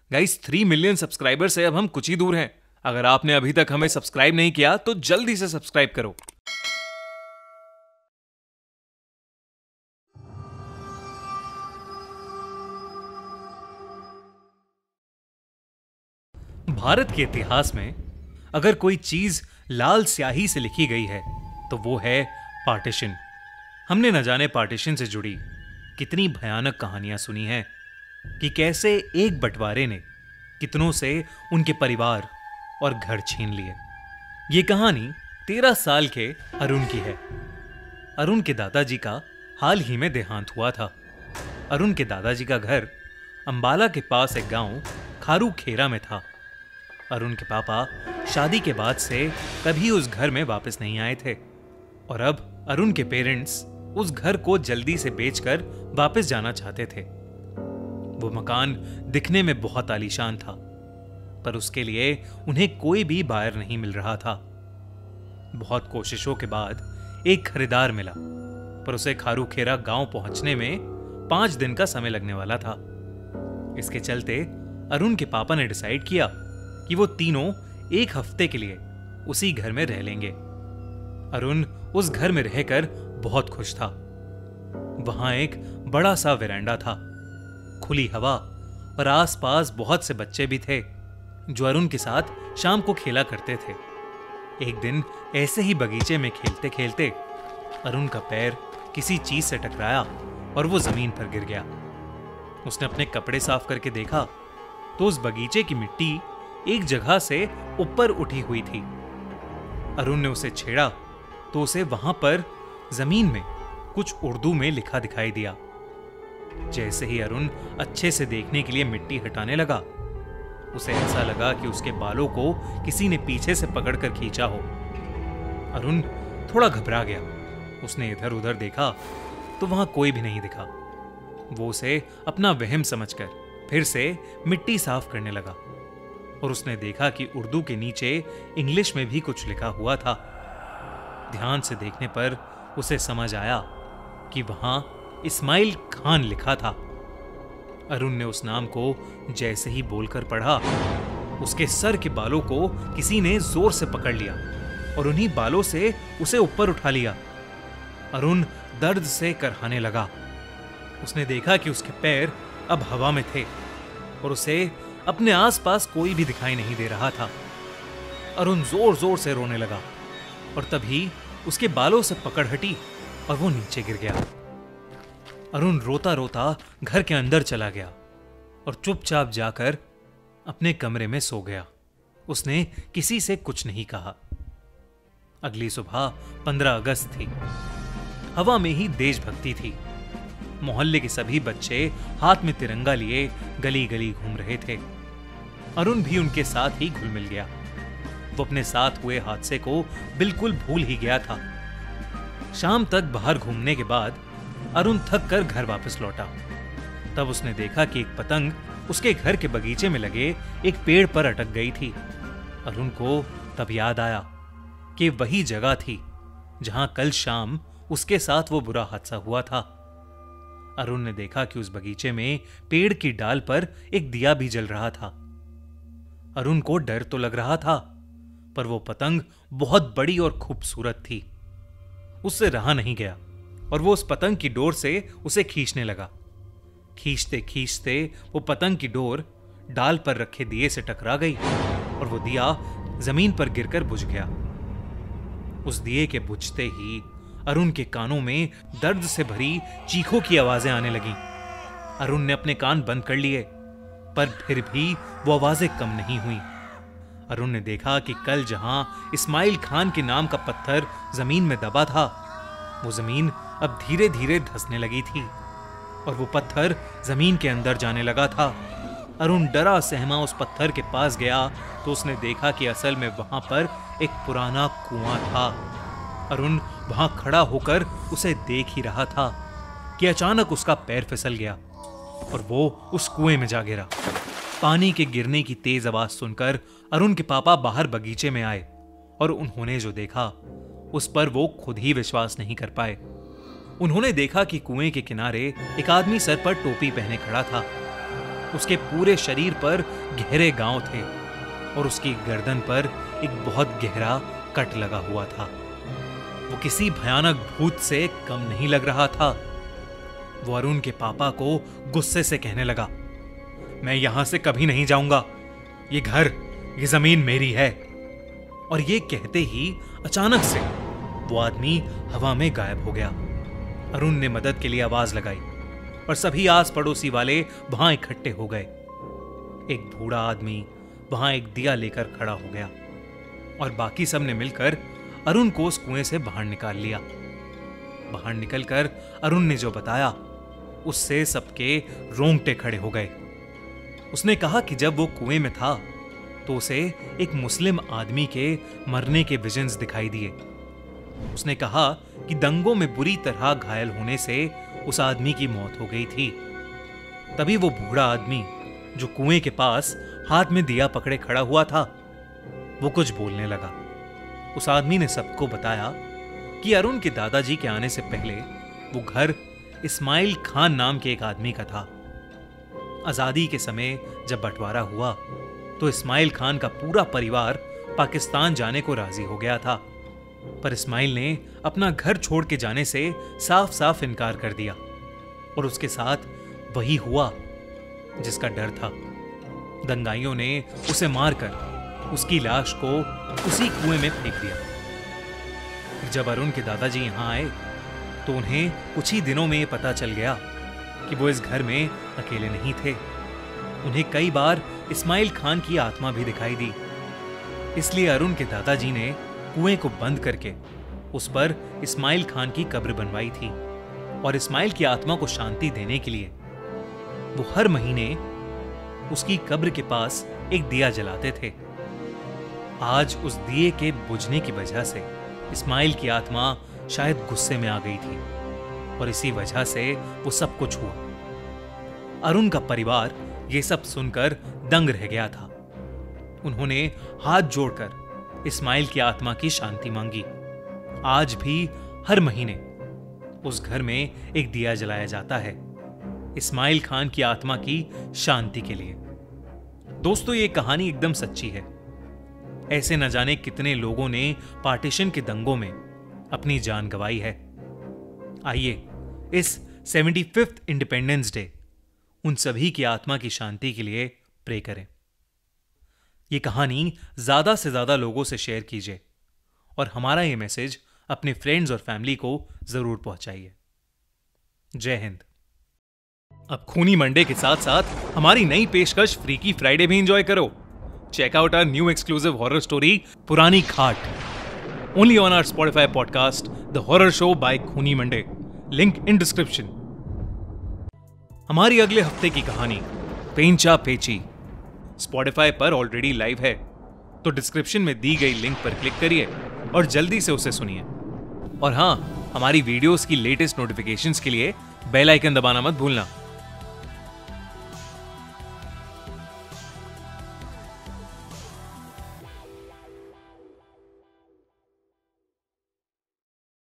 Guys 3 million subscriber से अब हम कुछ ही दूर हैं। अगर आपने अभी तक हमें सब्सक्राइब नहीं किया तो जल्दी से सब्सक्राइब करो। भारत के इतिहास में अगर कोई चीज लाल स्याही से लिखी गई है तो वो है पार्टीशन। हमने न जाने पार्टीशन से जुड़ी कितनी भयानक कहानियां सुनी हैं कि कैसे एक बंटवारे ने कितनों से उनके परिवार और घर छीन लिए। ये कहानी 13 साल के अरुण की है। अरुण के दादाजी का हाल ही में देहांत हुआ था। अरुण के दादाजी का घर अंबाला के पास एक गांव खारू खेरा में था। अरुण के पापा शादी के बाद से कभी उस घर में वापस नहीं आए थे और अब अरुण के पेरेंट्स उस घर को जल्दी से बेचकर वापस जाना चाहते थे। वो मकान दिखने में बहुत आलीशान था, पर उसके लिए उन्हें कोई भी बायर नहीं मिल रहा था। बहुत कोशिशों के बाद एक खरीदार मिला, पर उसे खारू खेरा गांव पहुंचने में 5 दिन का समय लगने वाला था। इसके चलते अरुण के पापा ने डिसाइड किया कि वो तीनों एक हफ्ते के लिए उसी घर में रह लेंगे। अरुण उस घर में रहकर बहुत खुश था। वहां एक बड़ा सा वेरांडा था, खुली हवा और आसपास बहुत से बच्चे भी थे जो अरुण के साथ शाम को खेला करते थे। एक दिन ऐसे ही बगीचे में खेलते खेलते अरुण का पैर किसी चीज से टकराया और वो जमीन पर गिर गया। उसने अपने कपड़े साफ करके देखा तो उस बगीचे की मिट्टी एक जगह से ऊपर उठी हुई थी। अरुण ने उसे छेड़ा तो उसे वहां पर जमीन में कुछ उर्दू में लिखा दिखाई दिया। जैसे ही अरुण अच्छे से देखने के लिए मिट्टी हटाने लगा, उसे ऐसा लगा कि उसके बालों को किसी ने पीछे से पकड़कर खींचा हो। अरुण थोड़ा घबरा गया। उसने इधर उधर देखा तो वहां कोई भी नहीं दिखा। वो उसे अपना वहम समझकर फिर से मिट्टी साफ करने लगा और उसने देखा कि उर्दू के नीचे इंग्लिश में भी कुछ लिखा हुआ था। ध्यान से देखने पर उसे समझ आया कि वहां इस्माइल खान लिखा था। अरुण ने उस नाम को जैसे ही बोलकर पढ़ा, उसके सर के बालों को किसी ने जोर से पकड़ लिया और उन्हीं बालों से उसे ऊपर उठा लिया। अरुण दर्द से करहाने लगा। उसने देखा कि उसके पैर अब हवा में थे और उसे अपने आसपास कोई भी दिखाई नहीं दे रहा था। अरुण जोर जोर से रोने लगा और तभी उसके बालों से पकड़ हटी और वो नीचे गिर गया। अरुण रोता रोता घर के अंदर चला गया और चुपचाप जाकर अपने कमरे में सो गया। उसने किसी से कुछ नहीं कहा। अगली सुबह 15 अगस्त थी। हवा में ही देशभक्ति थी। मोहल्ले के सभी बच्चे हाथ में तिरंगा लिए गली गली घूम रहे थे। अरुण भी उनके साथ ही घुल मिल गया। वो अपने साथ हुए हादसे को बिल्कुल भूल ही गया था। शाम तक बाहर घूमने के बाद अरुण थक कर घर वापस लौटा। तब उसने देखा कि एक पतंग उसके घर के बगीचे में लगे एक पेड़ पर अटक गई थी। अरुण को तब याद आया कि वही जगह थी जहां कल शाम उसके साथ वो बुरा हादसा हुआ था। अरुण ने देखा कि उस बगीचे में पेड़ की डाल पर एक दिया भी जल रहा था। अरुण को डर तो लग रहा था, पर वो पतंग बहुत बड़ी और खूबसूरत थी। उससे रहा नहीं गया और वो उस पतंग की डोर से उसे खींचने लगा। खींचते खींचते वो पतंग की डोर डाल पर रखे दिए से टकरा गई और वो दिया जमीन पर गिरकर बुझ गया। उस दिए के बुझते ही अरुण के कानों में दर्द से भरी चीखों की आवाजें आने लगीं। अरुण ने अपने कान बंद कर लिए, पर फिर भी वो आवाजें कम नहीं हुई। अरुण ने देखा कि कल जहां इस्माइल खान के नाम का पत्थर जमीन में दबा था, वो जमीन अब धीरे धीरे धंसने लगी थी और वो पत्थर जमीन के अंदर जाने लगा था। अरुण डरा सहमा उस पत्थर के पास गया तो उसने देखा कि असल में वहां पर एक पुराना कुआं था। अरुण वहां खड़ा होकर उसे देख ही रहा था कि अचानक उसका पैर फिसल गया और वो उस कुएं में जा गिरा। पानी के गिरने की तेज आवाज सुनकर अरुण के पापा बाहर बगीचे में आए और उन्होंने जो देखा उस पर वो खुद ही विश्वास नहीं कर पाए। उन्होंने देखा कि कुएं के किनारे एक आदमी सर पर टोपी पहने खड़ा था। उसके पूरे शरीर पर गहरे घाव थे और उसकी गर्दन पर एक बहुत गहरा कट लगा हुआ था। वो किसी भयानक भूत से कम नहीं लग रहा था। वो अरुण के पापा को गुस्से से कहने लगा, मैं यहां से कभी नहीं जाऊंगा, ये घर, ये जमीन मेरी है। और ये कहते ही अचानक से वो आदमी हवा में गायब हो गया। अरुण ने मदद के लिए आवाज लगाई और सभी आस पड़ोसी वाले वहां इकट्ठे हो गए। एक बूढ़ा आदमी वहां एक दिया लेकर खड़ा हो गया और बाकी सब ने मिलकर अरुण को उस कुएं से बाहर निकाल लिया। बाहर निकलकर अरुण ने जो बताया उससे सबके रोंगटे खड़े हो गए। उसने कहा कि जब वो कुएं में था तो उसे एक मुस्लिम आदमी के मरने के विजन्स दिखाई दिए। उसने कहा कि दंगों में बुरी तरह घायल होने से उस आदमी की मौत हो गई थी। तभी वो बूढ़ा आदमी जो कुएं के पास हाथ में दिया पकड़े खड़ा हुआ था, वो कुछ बोलने लगा। उस आदमी ने सबको बताया कि अरुण के दादाजी के आने से पहले वो घर इस्माइल खान नाम के एक आदमी का था। आजादी के समय जब बंटवारा हुआ तो इस्माइल खान का पूरा परिवार पाकिस्तान जाने को राजी हो गया था, पर इस्माइल ने अपना घर छोड़ के जाने से साफ साफ इनकार कर दिया और उसके साथ वही हुआ जिसका डर था। दंगाइयों ने उसे मारकर उसकी लाश को उसी कुएं में फेंक दिया। जब अरुण के दादाजी यहां आए तो उन्हें कुछ ही दिनों में यह पता चल गया कि वो इस घर में अकेले नहीं थे। उन्हें कई बार इस्माइल खान की आत्मा भी दिखाई दी। इसलिए अरुण के दादाजी ने कुएं को बंद करके उस पर इस्माइल खान की कब्र बनवाई थी और इस्माइल की आत्मा को शांति देने के लिए वो हर महीने उसकी कब्र के पास एक दिया जलाते थे। आज उस दिए के बुझने की वजह से इस्माइल की आत्मा शायद गुस्से में आ गई थी और इसी वजह से वो सब कुछ हुआ। अरुण का परिवार ये सब सुनकर दंग रह गया था। उन्होंने हाथ जोड़कर इस्माइल की आत्मा की शांति मांगी। आज भी हर महीने उस घर में एक दिया जलाया जाता है इस्माइल खान की आत्मा की शांति के लिए। दोस्तों, ये कहानी एकदम सच्ची है। ऐसे न जाने कितने लोगों ने पार्टीशन के दंगों में अपनी जान गंवाई है। आइए इस 75th इंडिपेंडेंस डे उन सभी की आत्मा की शांति के लिए प्रे करें। ये कहानी ज्यादा से ज्यादा लोगों से शेयर कीजिए और हमारा ये मैसेज अपने फ्रेंड्स और फैमिली को जरूर पहुंचाइए। जय हिंद। अब खूनी मंडे के साथ साथ हमारी नई पेशकश फ्रीकी फ्राइडे भी एंजॉय करो। Check out our new exclusive horror story पुरानी खाट, only on our Spotify podcast the horror show by खूनी मंडे, लिंक इन डिस्क्रिप्शन। हमारी अगले हफ्ते की कहानी पेंचा पेची स्पॉटिफाई पर ऑलरेडी लाइव है, तो डिस्क्रिप्शन में दी गई लिंक पर क्लिक करिए और जल्दी से उसे सुनिए। और हां, हमारी वीडियोस की लेटेस्ट नोटिफिकेशंस के लिए बेल आइकन दबाना मत भूलना।